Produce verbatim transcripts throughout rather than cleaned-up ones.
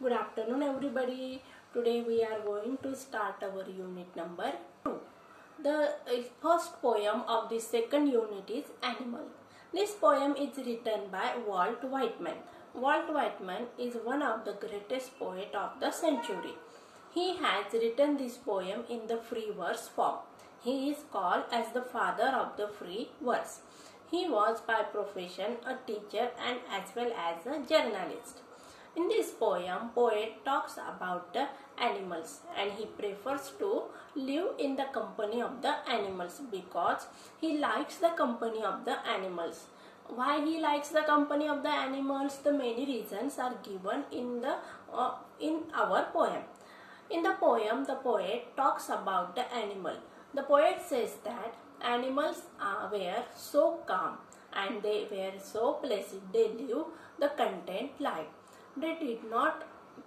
Good afternoon everybody. Today we are going to start our unit number two. The uh, first poem of the second unit is Animal. This poem is written by Walt Whitman. Walt Whitman is one of the greatest poets of the century. He has written this poem in the free verse form. He is called as the father of the free verse. He was by profession a teacher and as well as a journalist. In this poem, poet talks about the animals and he prefers to live in the company of the animals because he likes the company of the animals. Why he likes the company of the animals? The many reasons are given in the uh, in our poem. In the poem, the poet talks about the animal. The poet says that animals are, were so calm and they were so pleasant. They live the content life. They did not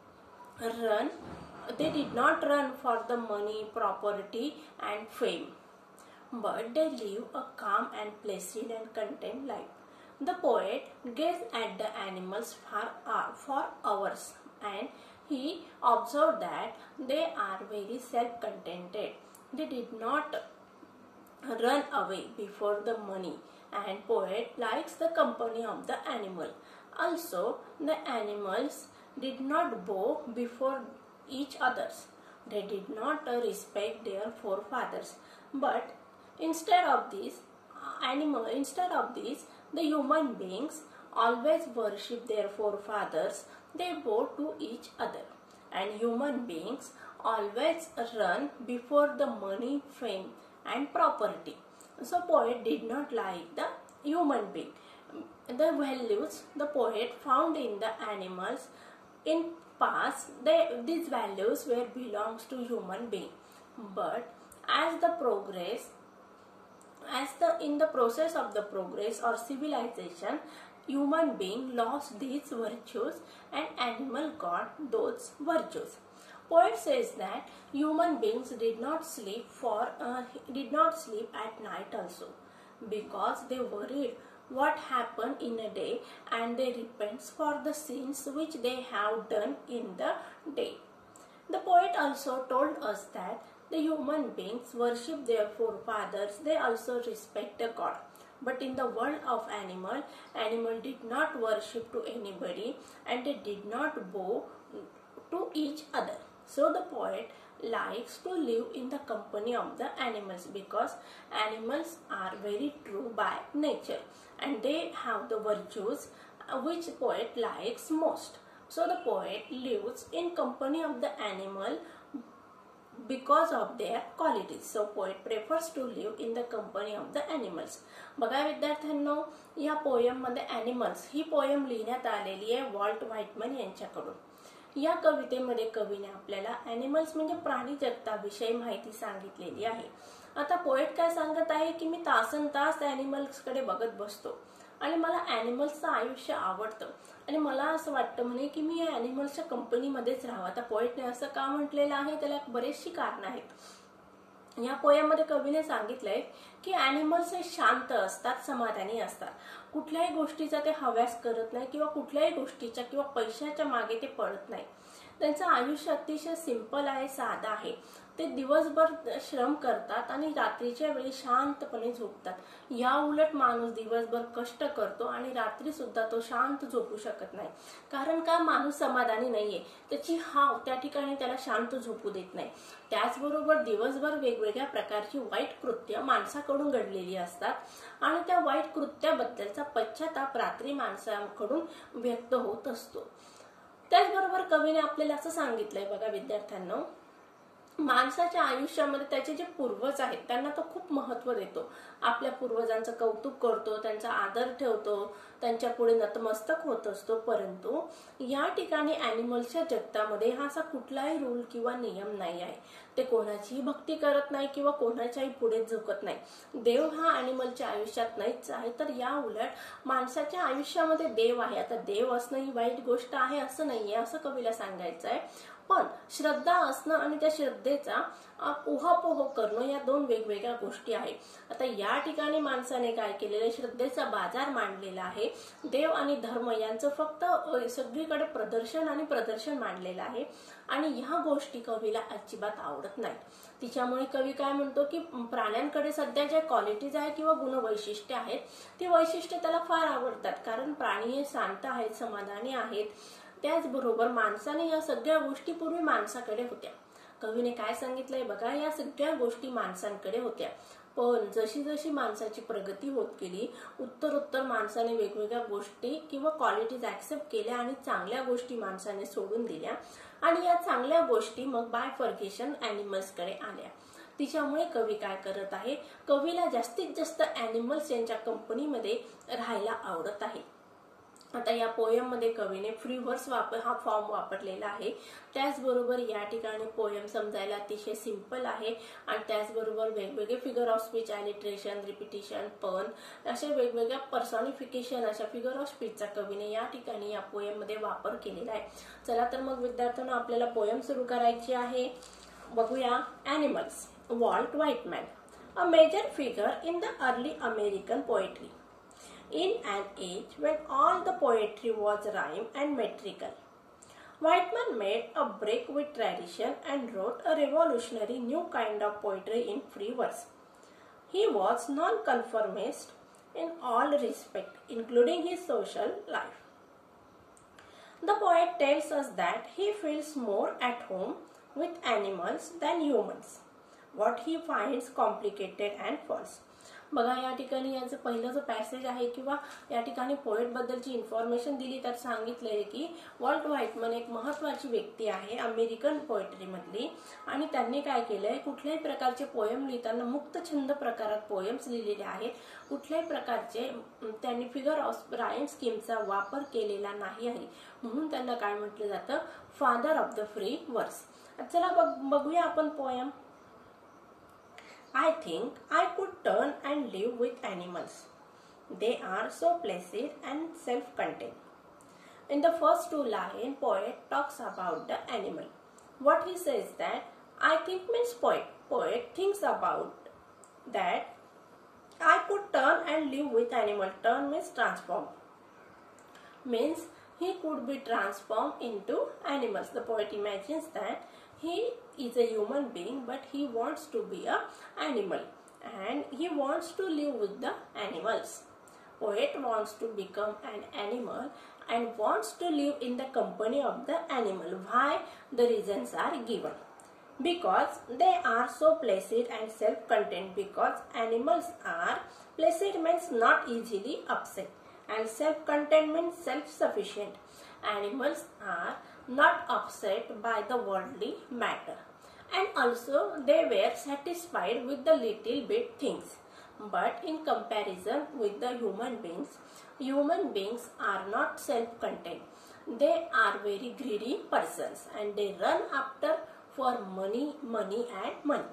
run. They did not run for the money, property, and fame, but they live a calm and placid and content life. The poet gazed at the animals for, uh, for hours, and he observed that they are very self-contented. They did not run away before the money, and poet likes the company of the animal. Also, the animals did not bow before each others. They did not uh, respect their forefathers. But instead of this, animal instead of this, the human beings always worship their forefathers. They bow to each other, and human beings always run before the money, fame, and property. So, poet did not like the human being. The values the poet found in the animals in past, they, these values were belongs to human being. But as the progress, as the in the process of the progress or civilization, human being lost these virtues and animal got those virtues. Poet says that human beings did not sleep for uh, did not sleep at night also because they worried what happened in a day and they repent for the sins which they have done in the day. The poet also told us that the human beings worship their forefathers. They also respect the God. But in the world of animal, animal did not worship to anybody and they did not bow to each other. So the poet likes to live in the company of the animals because animals are very true by nature and they have the virtues which poet likes most. So the poet lives in company of the animal because of their qualities. So poet prefers to live in the company of the animals. बघा विद्यार्थ्यांनो, या poem मध्ये animals ही poem लिहिण्यात आलेली आहे vault व्हाइटमन यांच्याकडून. या कवितेमध्ये कवीने आपल्याला animals म्हणजे प्राणी जगताविषयी माहिती सांगितलेली आहे. आता पोएट काय सांगत आहे की मी तासन तास एनिमल्स कडे बघत बसतो आणि मला एनिमल्सचं आयुष्य आवडतं आणि मला असं वाटतं म्हणे की मी या एनिमल्सच्या कंपनीमध्येच राहावं. आता पोएटने असं का म्हटलेलं आहे त्याला बरेचशी कारणं आहेत. या पोयममध्ये कवीने सांगितलंय की एनिमल्स हे शांत असतात, समाधानी असतात. कुठल्याही गोष्टीचा ते हव्यास करत नाही किंवा कुठल्याही गोष्टीच्या किंवा पैशाच्या मागे ते पळत नाही. त्यांचं आयुष्य अतिशय सिंपल आहे, साधा आहे. ते दिवसभर श्रम करतात आणि रात्रीच्या वेळी शांतपणे झोपतात. या उलट माणूस दिवसभर कष्ट करतो आणि रात्री सुद्धा तो शांत झोपू शकत नाही. कारण का? माणूस समाधानी नाहीये. त्याची हाव त्या ठिकाणी त्याला शांत झोपू देत नाही. त्याचबरोबर दिवसभर वेगवेगळ्या प्रकारची वाईट कृत्य माणसाकडून घडलेली असतात आणि त्या वाईट कृत्याबद्दलचा पश्चाताप रात्री माणसाकडून व्यक्त होत असतो. त्याचबरोबर कवीने आपल्याला असं सांगितलंय बघा विद्यार्थ्यांनो, माणसाच्या आयुष्यामध्ये त्याचे जे पूर्वज आहेत त्यांना तो खूप महत्त्व देतो. आपल्या पूर्वजांचं कौतुक करतो, त्यांचा आदर ठेवतो, त्यांच्या पुढे नतमस्तक होत असतो. परंतु या ठिकाणी एनिमल्सच्या जगतामध्ये हा असा कुठलाही रूल किंवा नियम नाही आहे. ते कोणाचीही भक्ती करत नाही किंवा कोणाच्याही पुढे झुकत नाही. देव हा एनिमलच्या आयुष्यात नाहीच आहे, तर या उलट माणसाच्या आयुष्यामध्ये देव आहे. आता देव असणं ही वाईट गोष्ट आहे असं नाहीये, असं कवीला सांगायचं आहे. पण श्रद्धा असणं आणि त्या श्रद्धे श्रद्धेचा उहापोह करणं या दोन वेगवेगळ्या गोष्टी आहेत। आता या ठिकाणी माणसाने काय केलेलं, श्रद्धेचा बाजार मांडलेला आहे। देव आणि धर्म यांचं फक्त सगळीकडे प्रदर्शन आणि प्रदर्शन मांडलेलं आहे आणि ह्या गोष्टी कवीला अजिबात आवडत नाहीत। तिच्यामुळे कवी काय म्हणतो की प्राण्यांकडे सध्या ज्या क्वालिटीज आहेत किंवा गुणवैशिष्ट्ये आहेत ती वैशिष्ट्ये त्याला फार आवडतात, कारण प्राणी शांत आहेत, समाधानी आहेत। त्याचबरोबर माणसाने या सगळ्या गोष्टी पूर्वी माणसाकडे होत्या। कवीने काय सांगितलंय बघा, या सगळ्या गोष्टी माणसांकडे होत्या, पण जशी जशी माणसाची प्रगती होत गेली, उत्तरोत्तर माणसाने वेगवेगळ्या गोष्टी किंवा क्वालिटीज ऍक्सेप्ट केल्या आणि चांगल्या गोष्टी माणसाने सोडून दिल्या आणि या चांगल्या गोष्टी मग बायफर्गेशन अॅनिमल्स कडे आल्या। तिच्यामुळे कवी काय करत आहे, कवीला जास्तीत जास्त अॅनिमल्स यांच्या कंपनीमध्ये राहायला आवडत आहे। आता या पोयम मध्ये कवीने फ्री वर्स वापर हा फॉर्म वापरलेला आहे। त्याचबरोबर या ठिकाणी पोयम समजायला अतिशय सिंपल आहे आणि त्याचबरोबर वेगवेगळे figure of speech, alliteration, repetition, पण अशा वेगवेगळ्या पर्सॉनिफिकेशन अशा फिगर ऑफ स्पीचचा कवीने या ठिकाणी या पोयम मध्ये वापर केलेला आहे। चला तर मग विद्यार्थ्यांनो आपल्याला पोयम सुरू करायची आहे। बघूया animals. Walt Whitman, a major figure in the early American poetry. In an age when all the poetry was rhyme and metrical, Whitman made a break with tradition and wrote a revolutionary new kind of poetry in free verse. He was non-conformist in all respects, including his social life. The poet tells us that he feels more at home with animals than humans, what he finds complicated and false. बघा या ठिकाणी याचं पहिलं जो passage आहे किंवा या ठिकाणी पोएट बद्दलची इन्फॉर्मेशन दिली तर सांगितलंय की वॉल्ट व्हाइटमन एक महत्त्वाची व्यक्ती आहे अमेरिकन पोएट्री मधली आणि त्यांनी काय केलंय, कुठल्याही प्रकारचे पोएम लिहिताना मुक्त छंद प्रकारात पोएम्स लिहिलेले आहेत, कुठल्याही प्रकारचे त्यांनी फिगर ऑफ राईम स्कीमचा वापर केलेला नाही आहे, म्हणून त्यांना काय म्हटलं जातं, father of the free verse. चला बघूया आपण poem. I think I could turn and live with animals. They are so placid and self-contained. In the first two lines, poet talks about the animal. What he says that I think means poet. Poet thinks about that I could turn and live with animal. Turn means transform. Means he could be transformed into animals. The poet imagines that he is a human being but he wants to be a animal and he wants to live with the animals. Poet wants to become an animal and wants to live in the company of the animal. Why? The reasons are given. Because they are so placid and self-contained. Because animals are placid means not easily upset and self-contained means self-sufficient. Animals are not upset by the worldly matter, and also they were satisfied with the little bit things. But in comparison with the human beings, human beings are not self-contained. They are very greedy persons and they run after for money, money and money.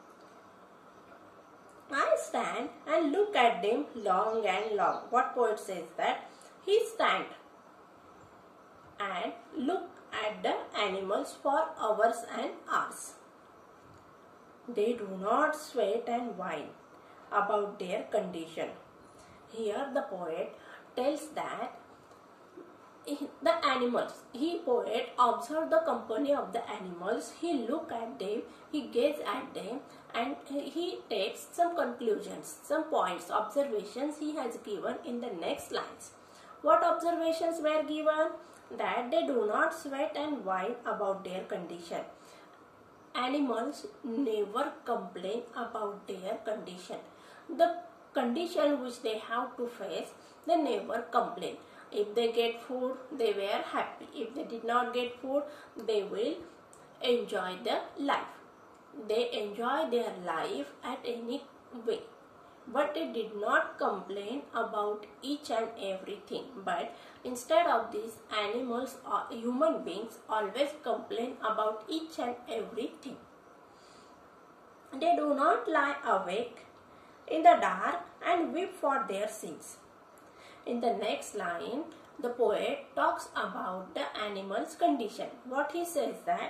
I stand and look at them long and long. What poet says that he stand and look at the animals for hours and hours. They do not sweat and whine about their condition. Here the poet tells that the animals, he poet observe the company of the animals, he look at them, he gaze at them and he takes some conclusions, some points, observations he has given in the next lines. What observations were given? That they do not sweat and whine about their condition. Animals never complain about their condition. The condition which they have to face, they never complain. If they get food, they were happy. If they did not get food, they will enjoy their life. They enjoy their life at any way. But they did not complain about each and everything. But instead of this, animals or human beings always complain about each and everything. They do not lie awake in the dark and weep for their sins. In the next line, the poet talks about the animal's condition. What he says that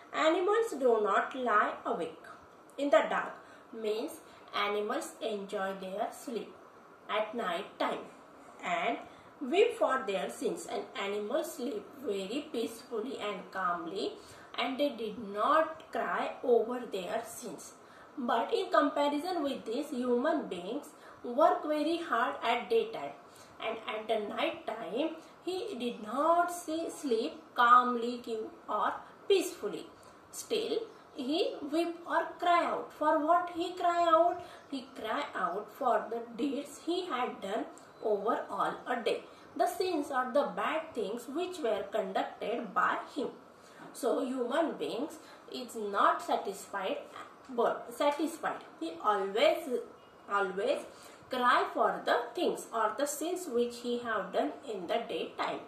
Animals do not lie awake in the dark means animals enjoy their sleep at night time and weep for their sins, and animals sleep very peacefully and calmly and they did not cry over their sins. But in comparison with this, human beings work very hard at daytime and at the night time he did not see sleep calmly or peacefully. Still he weep or cry out. For what he cry out? He cry out for the deeds he had done over all a day, the sins or the bad things which were conducted by him. So human beings is not satisfied but satisfied. He always always cry for the things or the sins which he have done in the daytime.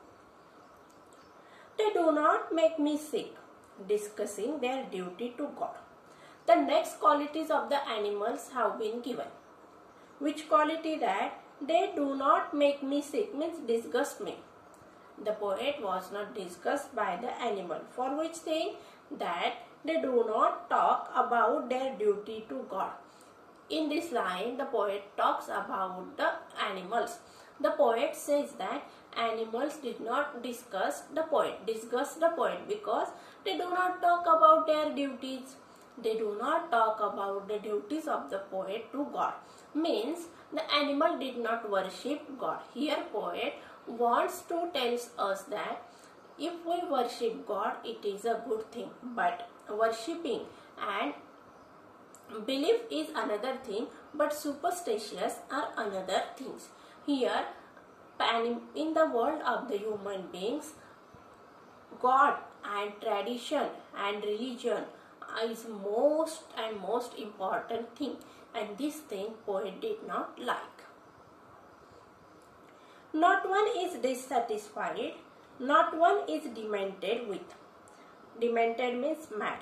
They do not make me sick, discussing their duty to God. The next qualities of the animals have been given. Which quality? That they do not make me sick means disgust me. The poet was not disgusted by the animal. For which thing? That they do not talk about their duty to God. In this line, the poet talks about the animals. The poet says that animals did not discuss the poet, discuss the poet because they do not talk about their duties. They do not talk about the duties of the poet to God. Means the animal did not worship God. Here poet wants to tell us that if we worship God, it is a good thing. But worshipping and belief is another thing, but superstitious are another things. Here, in the world of the human beings, God and tradition and religion is most and most important thing, and this thing poet did not like. Not one is dissatisfied, not one is demented with. Demented means mad.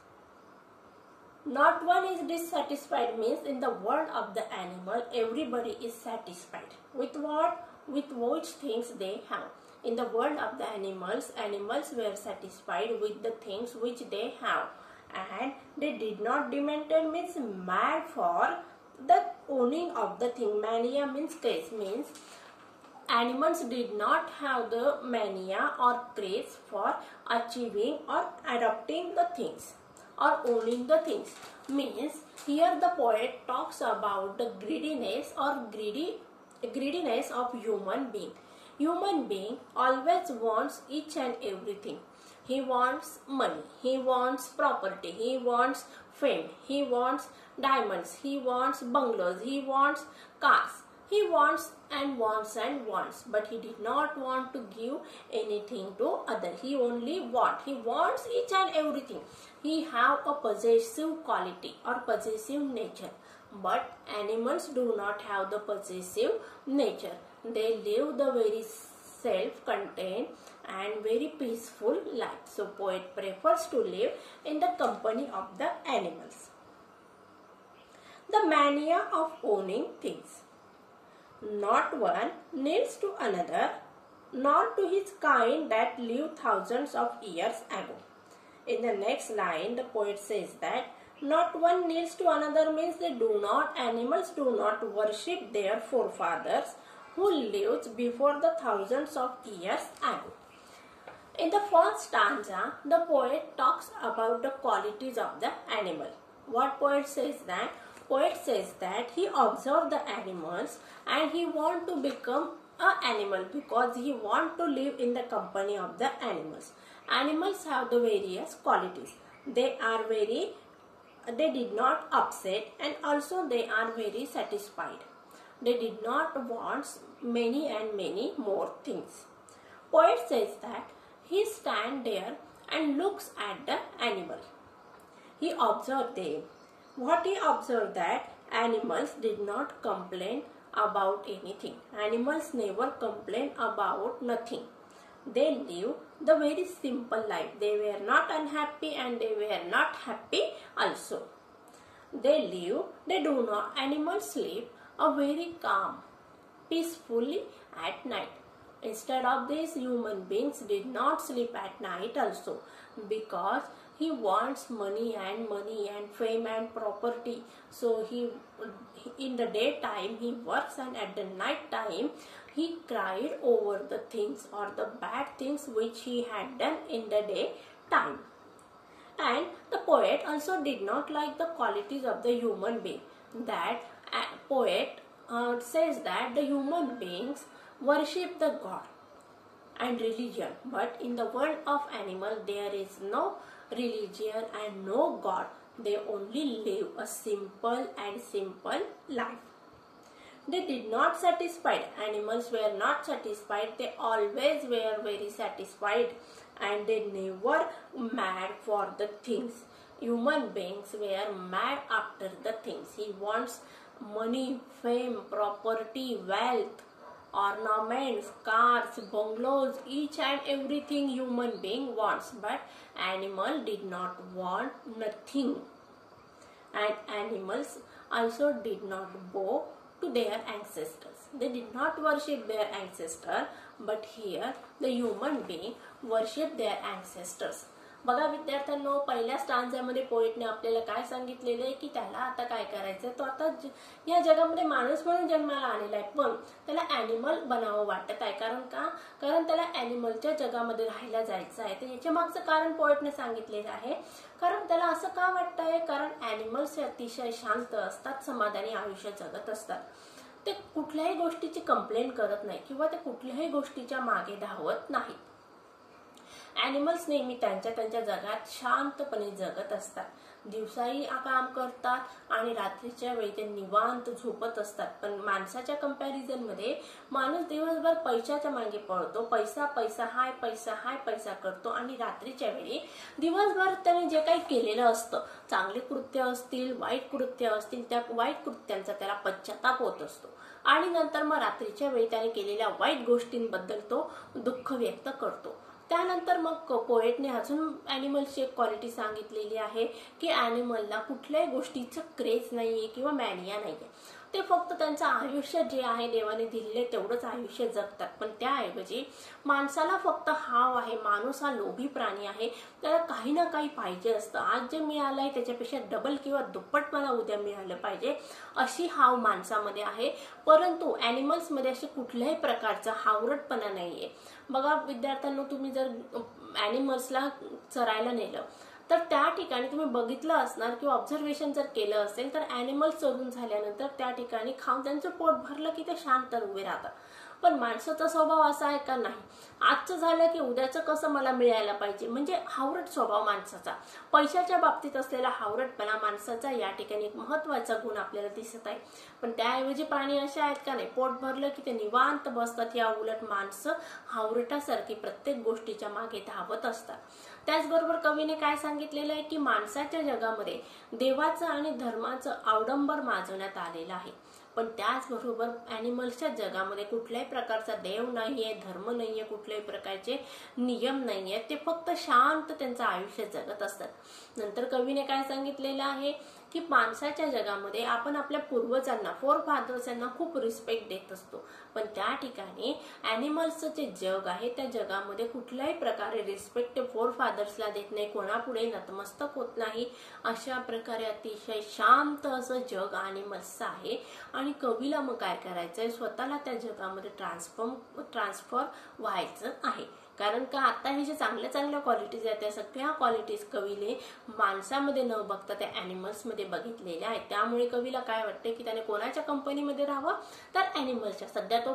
Not one is dissatisfied means in the world of the animal, everybody is satisfied. With what? With which things they have. In the world of the animals, animals were satisfied with the things which they have. And they did not demented means mad for the owning of the thing. Mania means craze, means animals did not have the mania or craze for achieving or adopting the things or owning the things. Means here the poet talks about the greediness or greedy greediness of human being. Human being always wants each and everything. He wants money, he wants property, he wants fame, he wants diamonds, he wants bungalows, he wants cars. He wants and wants and wants, but he did not want to give anything to other. He only want. He wants each and everything. He have a possessive quality or possessive nature. But animals do not have the possessive nature. They live the very self-contained and very peaceful life. So poet prefers to live in the company of the animals. The mania of owning things. Not one needs to another, nor to his kind that lived thousands of years ago. In the next line, the poet says that not one needs to another means they do not, animals do not worship their forefathers who lived before the thousands of years ago. In the first stanza, the poet talks about the qualities of the animal. What poet says that? Poet says that he observed the animals and he want to become an animal because he want to live in the company of the animals. Animals have the various qualities. They are very, they did not upset and also they are very satisfied. They did not want many and many more things. Poet says that he stand there and looks at the animal. He observed them. What he observed that animals did not complain about anything. Animals never complain about nothing. They live the very simple life. They were not unhappy and they were not happy also. They live, they do not, animals sleep a very calm, peacefully at night. Instead of this, human beings did not sleep at night also, because he wants money and money and fame and property. So he, in the daytime he works, and at the night time he cried over the things or the bad things which he had done in the daytime. And the poet also did not like the qualities of the human being. That a poet uh, says that the human beings worship the God and religion, but in the world of animal there is no religion and no God. They only live a simple and simple life. They did not satisfied. Animals were not satisfied. They always were very satisfied, and they never mad for the things. Human beings were mad after the things. He wants money, fame, property, wealth, ornaments, cars, bungalows, each and everything human being wants, but animal did not want nothing. And animals also did not bow to their ancestors. They did not worship their ancestor, but here the human being worship their ancestors. बघा विद्यार्थ्यांनो, पहिल्या स्टांजामध्ये पोएटने आपल्याला काय सांगितलेले आहे की त्याला आता काय करायचं, तो आता या जगामध्ये माणूस म्हणून जन्माला आलेला आहे, पण त्याला ॲनिमल बनावं वाटत आहे. कारण का? कारण त्याला ॲनिमलच्या जगामध्ये राहायला जायचं आहे. तर याच्या मागचं कारण पोएटने सांगितलेलं आहे. कारण त्याला असं का वाटतंय? कारण ॲनिमल्स अतिशय शांत असतात, समाधानी आयुष्य जगत असतात. ते कुठल्याही गोष्टीची कंप्लेंट करत नाही किंवा ते कुठल्याही गोष्टीच्या मागे धावत नाही. ॲनिमल्स नेहमी त्यांच्या त्यांच्या जगात शांतपणे जगत असतात. दिवसाही काम करतात आणि रात्रीच्या वेळी ते निवांत झोपत असतात. पण माणसाच्या कंपॅरिझन मध्ये माणूस दिवसभर पैशाच्या मागे पळतो, पैसा पैसा हाय पैसा हाय पैसा करतो, आणि रात्रीच्या वेळी दिवसभर त्याने जे काही केलेलं असतं, चांगले कृत्य असतील, वाईट कृत्य असतील, त्या वाईट कृत्यांचा त्याला पश्चाताप होत असतो. आणि नंतर मग रात्रीच्या वेळी त्याने केलेल्या वाईट गोष्टींबद्दल तो दुःख व्यक्त करतो. त्यानंतर मग पोएटने अजून ॲनिमल्सची एक क्वालिटी सांगितलेली आहे की ॲनिमलला कुठल्याही गोष्टीचं क्रेज नाहीये किंवा मॅनिया नाहीये. ते फक्त त्यांचं आयुष्य जे आहे देवाने दिलेले तेवढंच आयुष्य जगतात. पण त्याऐवजी माणसाला फक्त हाव आहे. माणूस हा लोभी प्राणी आहे. त्याला काही ना काही पाहिजे असतं. आज जे मिळालंय त्याच्यापेक्षा डबल किंवा दुप्पट मला उद्या मिळालं पाहिजे, अशी हाव माणसामध्ये आहे. परंतु ॲनिमल्समध्ये असे कुठल्याही प्रकारचा हावरटपणा नाहीये. बघा विद्यार्थ्यांनो, तुम्ही जर ॲनिमल्सला चरायला नेलं तर त्या ठिकाणी तुम्ही बघितलं असणार किंवा ऑब्झर्वेशन जर केलं असेल तर ॲनिमल्स चरून झाल्यानंतर त्या ठिकाणी खाऊन त्यांचं पोट भरलं की ते शांत उभे राहतात. पण माणसाचा स्वभाव असा आहे का? नाही. आजचं झालं की उद्याचं कसं मला मिळायला पाहिजे, म्हणजे हावरट स्वभाव माणसाचा. पैशाच्या बाबतीत असलेला हावरटपणा माणसाचा या ठिकाणी एक महत्वाचा गुण आपल्याला दिसत आहे. पण त्याऐवजी प्राणी असे आहेत का? नाही. पोट भरलं की ते निवांत बसतात. या उलट माणसं हावरटासारखी प्रत्येक गोष्टीच्या मागे धावत असतात. त्याचबरोबर कवीने काय सांगितलेलं आहे की माणसाच्या जगामध्ये देवाचं आणि धर्माचं अवडंबर माजवण्यात आलेलं आहे. पण त्याचबरोबर ॲनिमल्सच्या जगामध्ये कुठल्याही प्रकारचा देव नाहीये, धर्म नाहीये, कुठल्याही प्रकारचे नियम नाहीये. ते फक्त शांत त्यांचं आयुष्य जगत असतात. नंतर कवीने काय सांगितलेलं आहे की माणसाच्या जगामध्ये आपण आपल्या पूर्वजांना, फोर फादर्सांना खूप रिस्पेक्ट देत असतो. पण त्या ठिकाणी ॲनिमल्सचं जे जग आहे त्या जगामध्ये कुठल्याही प्रकारे रिस्पेक्ट फोर फादर्सला देत नाही, कोणापुढे नतमस्तक होत नाही. अशा प्रकारे अतिशय शांत असं जग ॲनिमल्सचं आहे. आणि कवीला मग काय करायचंय? स्वतःला त्या जगामध्ये ट्रान्सफॉर्म ट्रान्सफर व्हायचं आहे. कारण का आता हे जे चांगल्या चांगल्या क्वालिटीज आहेत त्या सगळ्या क्वालिटीज कवीने माणसामध्ये न बघता त्या ॲनिमल्समध्ये बघितलेल्या आहेत. त्यामुळे कवीला काय वाटते की त्याने कोणाच्या कंपनीमध्ये राहावं? तर ॲनिमल्सच्या. सध्या तो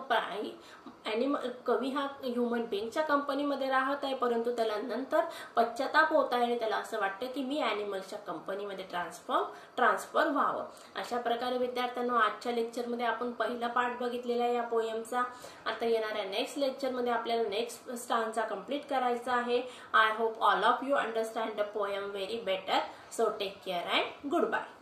ॲनिमल कवी हा ह्युमन बिंगच्या कंपनीमध्ये राहत आहे, परंतु त्याला नंतर पश्चाताप होत आहे आणि त्याला असं वाटतं की मी ॲनिमल्सच्या कंपनीमध्ये ट्रान्सफॉर्म ट्रान्सफर व्हावं. अशा प्रकारे विद्यार्थ्यांनो, आजच्या लेक्चरमध्ये आपण पहिला पार्ट बघितलेला आहे या पोएमचा. आता येणाऱ्या नेक्स्ट लेक्चरमध्ये आपल्याला नेक्स्ट स्टांजा कंप्लीट करायचा आहे. I hope all of you understand the poem very better. So take care and good bye.